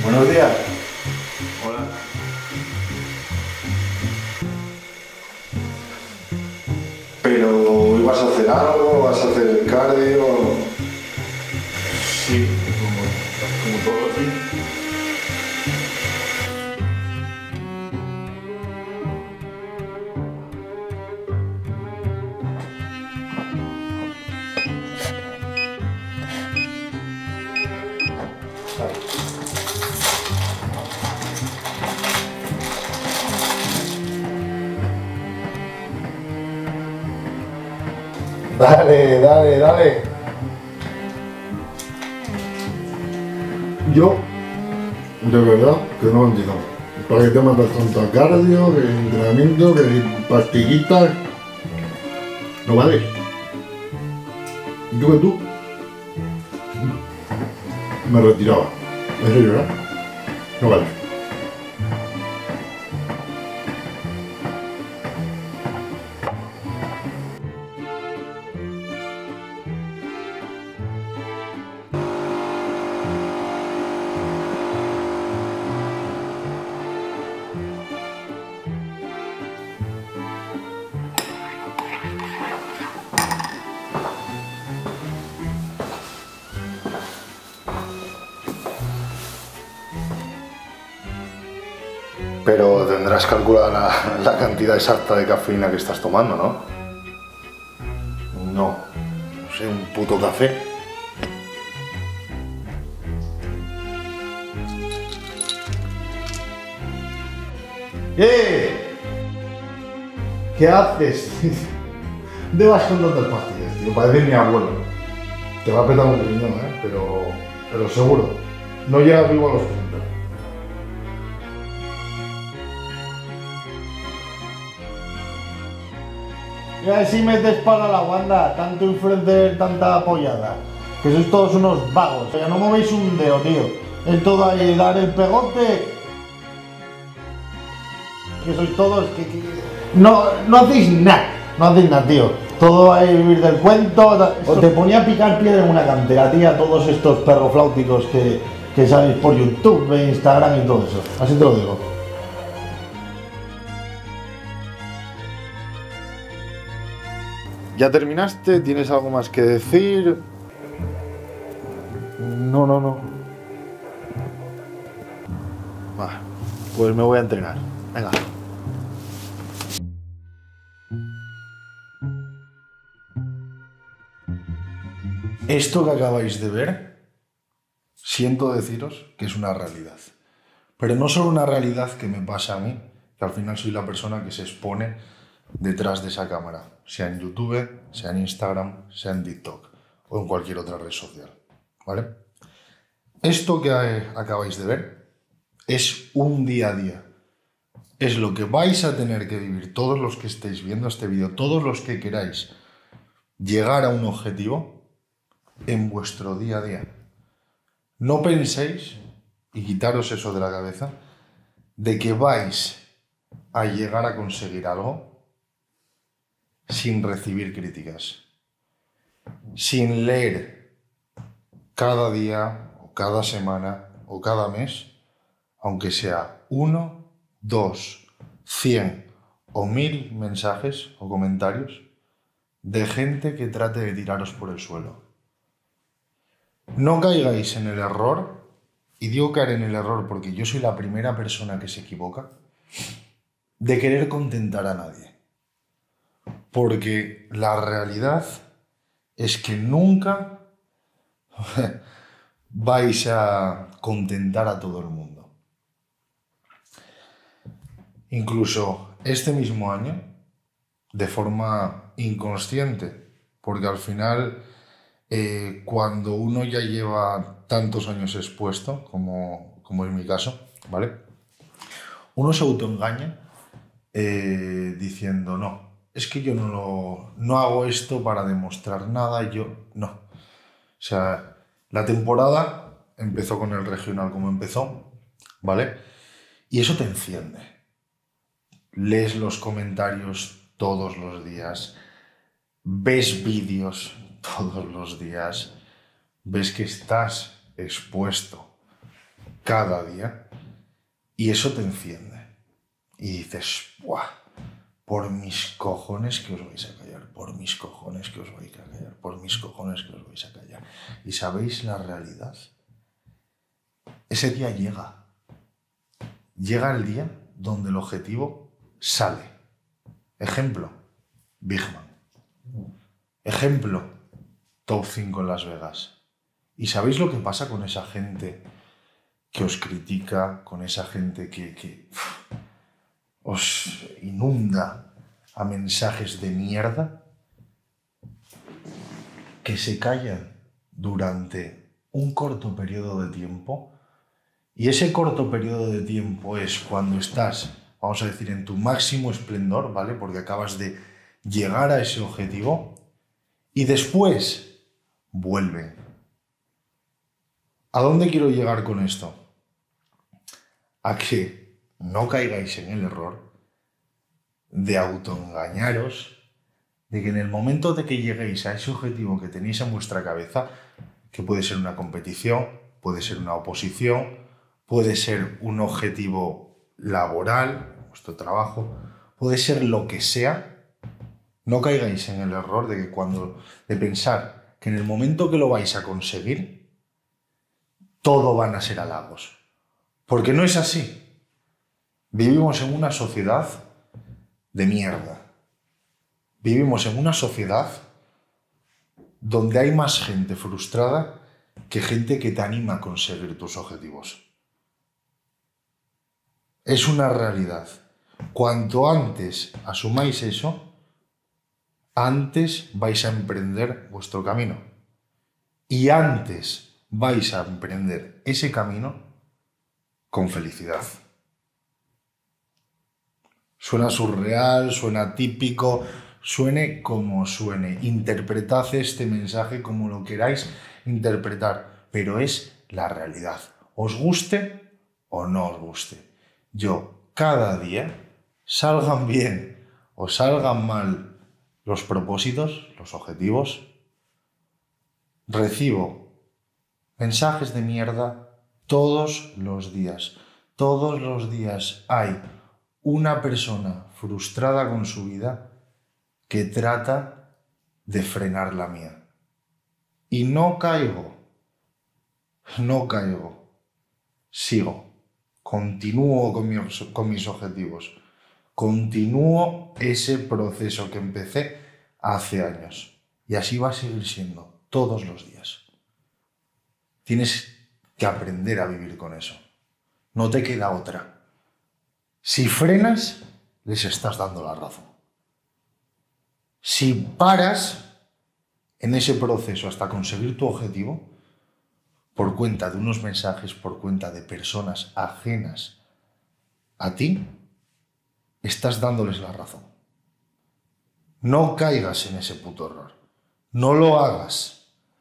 Buenos días. Hola. Pero, ¿hoy vas a hacer algo? ¿Vas a hacer el cardio? Sí, como todos los días. Dale, dale, dale. Yo, de verdad, que no lo entiendo. ¿Para qué te mandas tanto cardio, que entrenamiento, que pastillitas? No vale. ¿Y tú que tú? Me retiraba. ¿En serio, verdad? No vale. Pero tendrás calculada la cantidad exacta de cafeína que estás tomando, ¿no? No sé, un puto café. ¿Qué haces? ¿Dónde vas con tantas pastillas, tío? Parece mi abuelo. Te va a petar un riñón, ¿eh? Pero seguro. No llegas vivo a los 30. Y así metes para la banda, tanto influencer, tanta apoyada. Que sois todos unos vagos. O sea, no movéis un dedo, tío. Es todo ahí, dar el pegote. Que sois todos no hacéis nada. No hacéis nada, tío. Todo ahí vivir del cuento. O te ponía a picar piedra en una cantera, tía, todos estos perrofláuticos que sabéis por YouTube, Instagram y todo eso. Así te lo digo. ¿Ya terminaste? ¿Tienes algo más que decir? No. Va, pues me voy a entrenar. Venga. Esto que acabáis de ver, siento deciros que es una realidad. Pero no solo una realidad que me pasa a mí, que al final soy la persona que se expone detrás de esa cámara, sea en YouTube, sea en Instagram, sea en TikTok o en cualquier otra red social, ¿vale? Esto que acabáis de ver es un día a día. Es lo que vais a tener que vivir todos los que estéis viendo este vídeo, todos los que queráis llegar a un objetivo en vuestro día a día. No penséis, y quitaros eso de la cabeza, de que vais a llegar a conseguir algo sin recibir críticas, sin leer cada día o cada semana o cada mes, aunque sea 1, 2, 100 o 1000 mensajes o comentarios de gente que trate de tiraros por el suelo. No caigáis en el error, y digo caer en el error porque yo soy la primera persona que se equivoca, de querer contentar a nadie. Porque la realidad es que nunca vais a contentar a todo el mundo. Incluso este mismo año, de forma inconsciente, porque al final, cuando uno ya lleva tantos años expuesto, como es mi caso, ¿vale? Uno se autoengaña diciendo, no, es que yo no hago esto para demostrar nada, yo no. O sea, la temporada empezó con el regional como empezó, ¿vale? Y eso te enciende. Lees los comentarios todos los días, ves vídeos todos los días, ves que estás expuesto cada día, y eso te enciende. Y dices, ¡buah! Por mis cojones que os vais a callar, por mis cojones que os vais a callar, por mis cojones que os vais a callar. ¿Y sabéis la realidad? Ese día llega. Llega el día donde el objetivo sale. Ejemplo, Big Man. Ejemplo, Top 5 en Las Vegas. ¿Y sabéis lo que pasa con esa gente que os critica, con esa gente que os inunda a mensajes de mierda? Que se callan durante un corto periodo de tiempo, y ese corto periodo de tiempo es cuando estás, vamos a decir, en tu máximo esplendor, ¿vale? Porque acabas de llegar a ese objetivo, y después vuelven. ¿A dónde quiero llegar con esto? A que no caigáis en el error de autoengañaros, de que en el momento de que lleguéis a ese objetivo que tenéis en vuestra cabeza, que puede ser una competición, puede ser una oposición, puede ser un objetivo laboral, vuestro trabajo, puede ser lo que sea, no caigáis en el error de pensar que en el momento que lo vais a conseguir, todo van a ser halagos. Porque no es así. Vivimos en una sociedad de mierda. Vivimos en una sociedad donde hay más gente frustrada que gente que te anima a conseguir tus objetivos. Es una realidad. Cuanto antes asumáis eso, antes vais a emprender vuestro camino. Y antes vais a emprender ese camino con felicidad. Suena surreal, suena típico, suene como suene. Interpretad este mensaje como lo queráis interpretar, pero es la realidad. Os guste o no os guste. Yo, cada día, salgan bien o salgan mal los propósitos, los objetivos, recibo mensajes de mierda todos los días. Todos los días hay una persona frustrada con su vida que trata de frenar la mía. Y no caigo. Sigo. Continúo con mis objetivos. Continúo ese proceso que empecé hace años. Y así va a seguir siendo todos los días. Tienes que aprender a vivir con eso. No te queda otra. Si frenas, les estás dando la razón. Si paras en ese proceso hasta conseguir tu objetivo, por cuenta de unos mensajes, por cuenta de personas ajenas a ti, estás dándoles la razón. No caigas en ese puto error. No lo hagas.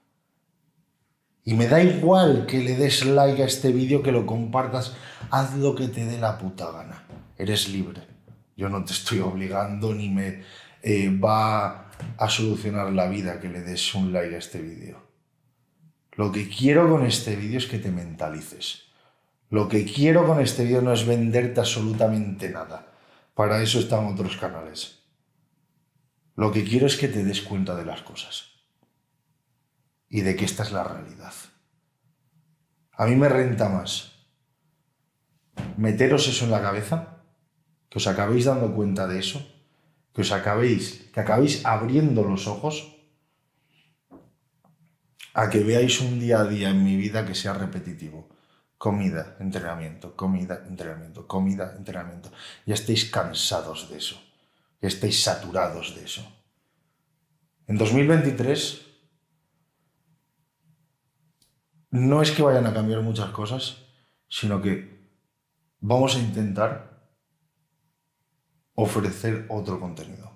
Y me da igual que le des like a este vídeo, que lo compartas, haz lo que te dé la puta gana. Eres libre. Yo no te estoy obligando ni me va a solucionar la vida que le des un like a este vídeo. Lo que quiero con este vídeo es que te mentalices. Lo que quiero con este vídeo no es venderte absolutamente nada. Para eso están otros canales. Lo que quiero es que te des cuenta de las cosas. Y de que esta es la realidad. A mí me renta más meteros eso en la cabeza, que os acabéis dando cuenta de eso, que acabéis abriendo los ojos, a que veáis un día a día en mi vida que sea repetitivo. Comida, entrenamiento, comida, entrenamiento, comida, entrenamiento. Ya estáis cansados de eso. Ya estáis saturados de eso. En 2023 no es que vayan a cambiar muchas cosas, sino que vamos a intentar ofrecer otro contenido.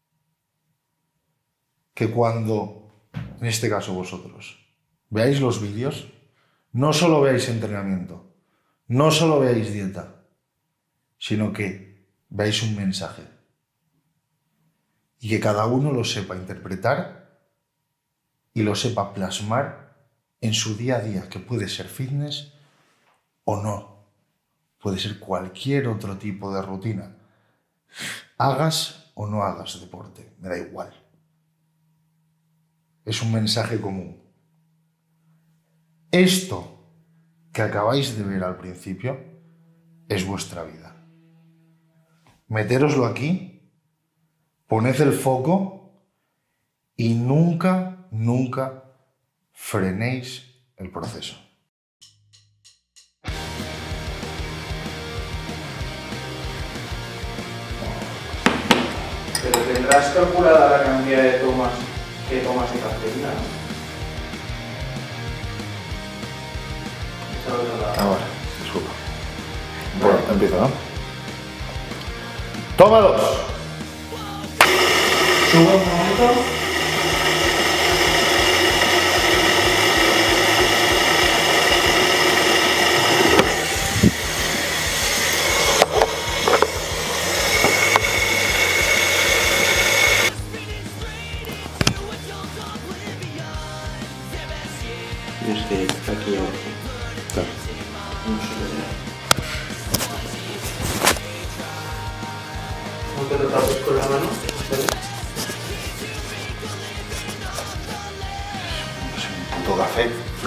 Que cuando, en este caso vosotros, veáis los vídeos, no solo veáis entrenamiento, no solo veáis dieta, sino que veáis un mensaje. Y que cada uno lo sepa interpretar y lo sepa plasmar en su día a día, que puede ser fitness, o no. Puede ser cualquier otro tipo de rutina. Hagas o no hagas deporte, me da igual. Es un mensaje común. Esto que acabáis de ver al principio es vuestra vida. Metéroslo aquí, poned el foco y nunca, nunca frenéis el proceso. Pero tendrás calculada la cantidad de tomas que tomas de cafeína, ¿no? Ahora, disculpa. Bueno, empiezo, ¿no? Toma 2. Sube un momento. Yo es que aquí abajo. Claro. No sé qué hacer. No te lo tapes con la mano. ¿Vale? Es un puto café.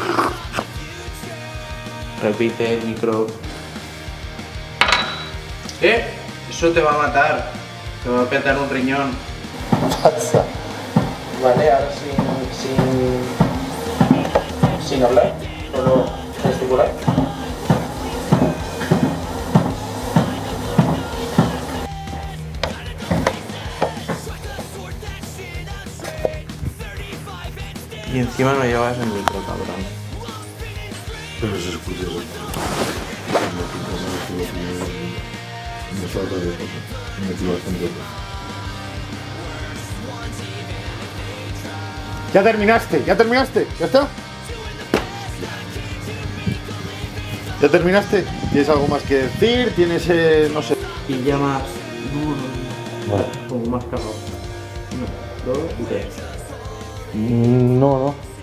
Repite el micro. Eso te va a matar. Te va a petar un riñón. Vale, ahora sin hablar, solo gesticular. Y encima no llevas el micro, cabrón. Pero se escucha eso. Me falta de cosas. Me metí bastante cosas. Ya terminaste, ya está. ¿Ya terminaste? ¿Tienes algo más que decir? ¿Tienes, no sé? Y ya más duro. Como más cagado. 1, 2 y 3. No, no.